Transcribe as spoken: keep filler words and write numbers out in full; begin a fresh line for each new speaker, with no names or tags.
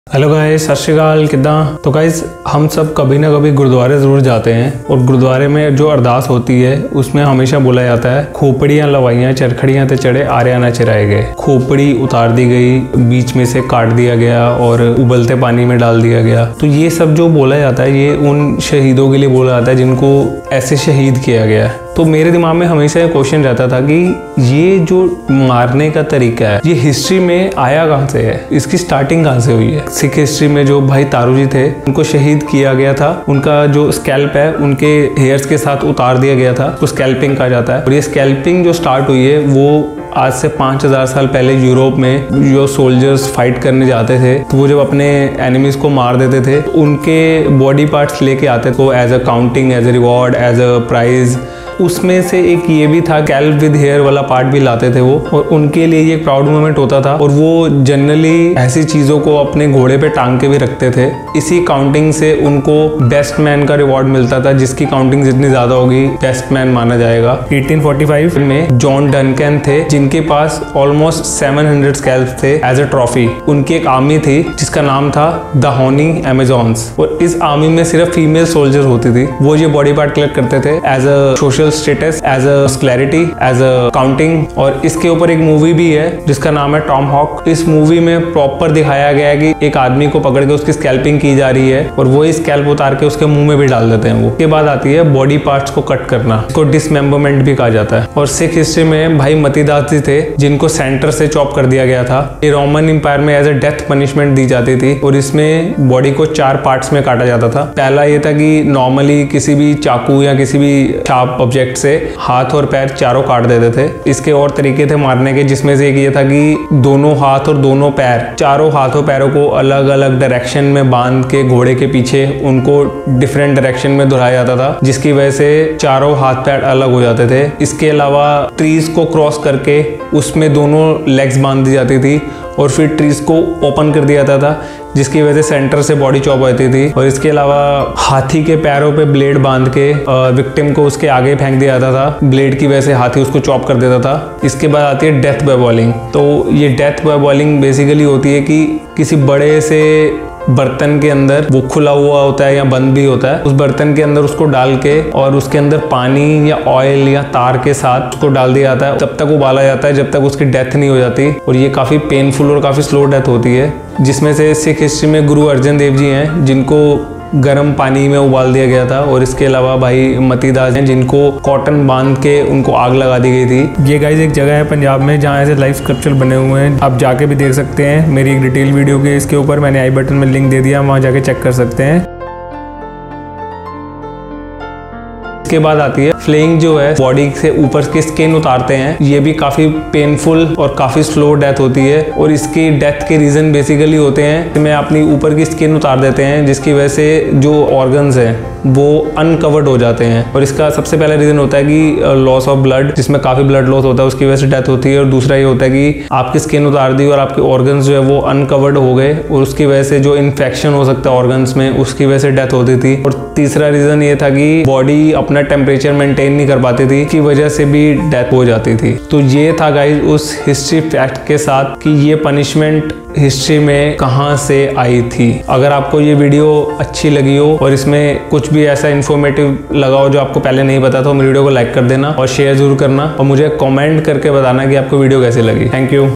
Hello guys, सत श्री अकाल। किदा तो गाइस, हम सब कभी ना कभी गुरुद्वारे ज़रूर जाते हैं और गुरुद्वारे में जो अरदास होती है उसमें हमेशा बोला जाता है, खोपड़ियाँ लवाइयाँ चरखड़ियाँ ते चढ़े आर्या न चराए गए। खोपड़ी उतार दी गई, बीच में से काट दिया गया और उबलते पानी में डाल दिया गया। तो ये सब जो बोला जाता है ये उन शहीदों के लिए बोला जाता है जिनको ऐसे शहीद किया गया है। तो मेरे दिमाग में हमेशा ये क्वेश्चन रहता था कि ये जो मारने का तरीका है ये हिस्ट्री में आया कहाँ से है, इसकी स्टार्टिंग कहाँ से हुई है। सिख हिस्ट्री में जो भाई तारू जी थे उनको शहीद किया गया था, उनका जो स्कैल्प है उनके हेयर्स के साथ उतार दिया गया था, तो स्कैल्पिंग कहा जाता है। और ये स्कैल्पिंग जो स्टार्ट हुई है वो आज से पाँच हजार साल पहले यूरोप में जो सोल्जर्स फाइट करने जाते थे तो वो जब अपने एनिमीज को मार देते थे तो उनके बॉडी पार्ट्स लेके आते थे as a counting, as a reward, as a prize. उसमें से एक ये भी था, कैल्प विद हेयर वाला पार्ट भी लाते थे वो, और उनके लिए ये प्राउड मोमेंट होता था। और वो जनरली ऐसी चीज़ों को अपने घोड़े पे टांग के भी रखते थे। इसी काउंटिंग से उनको बेस्ट मैन का रिवॉर्ड मिलता था, जिसकी काउंटिंग जितनी ज़्यादा होगी बेस्ट मैन माना जाएगा। अठारह सौ पैंतालीस में जॉन डनकन थे जिनके पास ऑलमोस्ट सात सौ स्कैल्प्स थे एज अ ट्रॉफी। उनकी एक आर्मी थी जिसका नाम था द हॉनी अमेजॉन्स, और इस आर्मी में सिर्फ फीमेल सोल्जर होती थी। वो ये बॉडी पार्ट कलेक्ट करते थे as a social status, as a scalarity, as a counting. और इसके ऊपर एक मूवी भी है जिसका नाम है टॉम हॉक। इस मूवी में प्रॉपर दिखाया गया है कि एक आदमी को पकड़ के उसकी स्कैल्पिंग की जा रही है और वो इस स्कैल्प उतार के उसके मुंह में भी डाल देते हैं। वो के बाद आती है बॉडी पार्ट्स को कट करना, इसको डिसमेंबरमेंट भी कहा जाता है। और सिख हिस्ट्री में भाई मतीदास जी थे जिनको सेंटर से चॉप कर दिया गया था। ये रोमन इंपायर में एज अ डेथ पनिशमेंट दी जाती थी और इसमें बॉडी को चार पार्ट्स में काटा जाता था। पहला ये था कि नॉर्मली किसी भी चाकू या किसी भी शार्प ऑब्जेक्ट से हाथ और पैर चारों काट देते थे। इसके और तरीके थे मारने के, जिसमें से एक ये था कि दोनों हाथ और दोनों पैर, चारों हाथों पैरों को अलग अलग डायरेक्शन में बांध के घोड़े के पीछे उनको डिफरेंट डायरेक्शन में दौड़ाया जाता था, जिसकी वजह से चारों हाथ पैर अलग हो जाते थे। इसके अलावा ट्रीज को क्रॉस करके उसमें दोनों लेग्स बांध दी जाती थी और फिर ट्रीज को ओपन कर दिया जाता था, जिसकी वजह से सेंटर से बॉडी चॉप होती थी। और इसके अलावा हाथी के पैरों पे ब्लेड बांध के विक्टिम को उसके आगे फेंक दिया जाता था। ब्लेड की वजह से हाथी उसको चॉप कर देता था। इसके बाद आती है डेथ बाय बॉइलिंग। तो ये डेथ बाय बॉइलिंग बेसिकली होती है कि किसी बड़े से बर्तन के अंदर, वो खुला हुआ होता है या बंद भी होता है, उस बर्तन के अंदर उसको डाल के और उसके अंदर पानी या ऑयल या तार के साथ उसको डाल दिया जाता है। तब तक उबाला जाता है जब तक उसकी डेथ नहीं हो जाती। और ये काफ़ी पेनफुल और काफ़ी स्लो डेथ होती है। जिसमें से सिख हिस्ट्री में गुरु अर्जन देव जी हैं जिनको गर्म पानी में उबाल दिया गया था। और इसके अलावा भाई मतीदास हैं जिनको कॉटन बांध के उनको आग लगा दी गई थी। ये गाइस एक जगह है पंजाब में जहाँ ऐसे लाइव स्कल्पचर बने हुए हैं, आप जाके भी देख सकते हैं। मेरी एक डिटेल वीडियो के इसके ऊपर मैंने आई बटन में लिंक दे दिया, वहाँ जाके चेक कर सकते हैं। इसके बाद आती है फ्लेइंग, जो है बॉडी से ऊपर की स्किन उतारते हैं। ये भी काफी पेनफुल और काफी स्लो डेथ होती है। और इसकी डेथ के रीजन बेसिकली होते हैं में अपनी ऊपर की स्किन उतार देते हैं, जिसकी वजह से जो ऑर्गन्स हैं वो अनकवर्ड हो जाते हैं। और इसका सबसे पहला रीजन होता है कि लॉस ऑफ ब्लड, जिसमें काफी ब्लड लॉस होता है, उसकी वजह से डेथ होती है। और दूसरा ये होता है कि आपकी स्किन उतार दी और आपके ऑर्गन्स जो है वो अनकवर्ड हो गए और उसकी वजह से जो इन्फेक्शन हो सकता है ऑर्गन्स में, उसकी वजह से डेथ होती थी। और तीसरा रीजन ये था कि बॉडी अपना टेम्परेचर मेंटेन नहीं कर पाती थी, की वजह से भी डेथ हो जाती थी। तो ये था गाइस उस हिस्ट्री फैक्ट के साथ कि ये पनिशमेंट हिस्ट्री में कहाँ से आई थी। अगर आपको ये वीडियो अच्छी लगी हो और इसमें कुछ भी ऐसा इन्फॉर्मेटिव लगा हो जो आपको पहले नहीं पता, तो मेरे वीडियो को लाइक कर देना और शेयर जरूर करना और मुझे कमेंट करके बताना कि आपको वीडियो कैसी लगी। Thank you.